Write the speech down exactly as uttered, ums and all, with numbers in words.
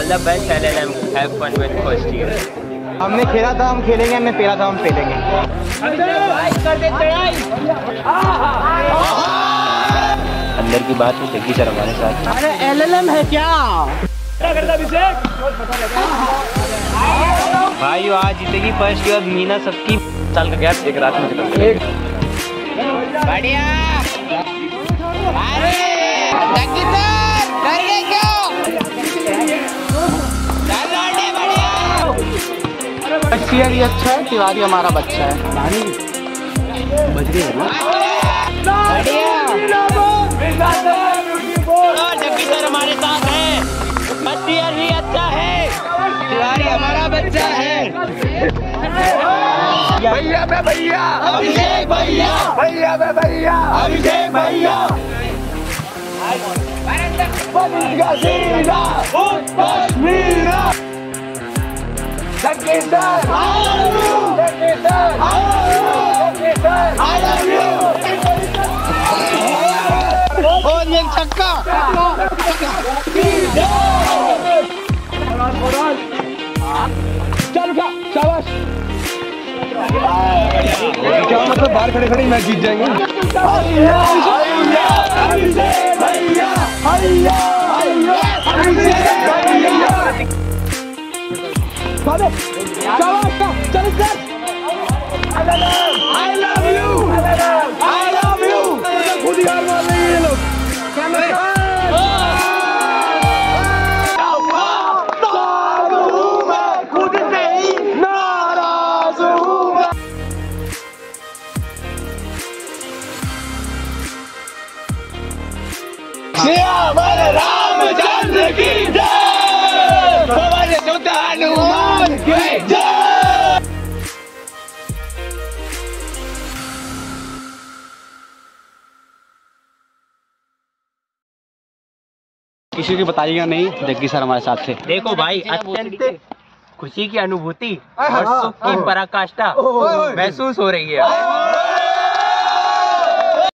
All the best L L M, have fun with first year. हमने खेला था, हम खेलेंगे, हमने पेला था, हम पेलेंगे। अंदर की बात है जग्गी सर हमारे साथ। अरे एल एल एम है क्या? भाई आज जीतेगी फर्स्ट ईयर, मीना सबकी साल का गैप एक रात में खत्म। बढ़िया। अरे जग्गी सर डर गए क्यों? फर्स्ट ईयर ही अच्छा है, तिवारी हमारा बच्चा है। बज रही है ना? जग्गी सर हमारे साथ है, फर्स्ट ईयर भी अच्छा है, तिवारी हमारा बच्चा है। भैया मैं भैया अभिषेक भैया, भैया मैं भैया अभिषेक भैया। Jaggi sir Jaggi sir I love you. और ये छक्का। चल का शाबाश। क्या मतलब बाहर खड़े खड़े मैच जीत जाएंगे? I love you, I love you। खुद ही हार मान रहे हैं ये लोग। खुद से ही नाराज हूँ। श्यामल रामचंद्र की जय, पवन सुत हनुमान की जय। किसी को बताइएगा नहीं, जग्गी सर हमारे साथ थे। देखो भाई, अत्यंत खुशी की अनुभूति और सुख की पराकाष्ठा महसूस हो रही है।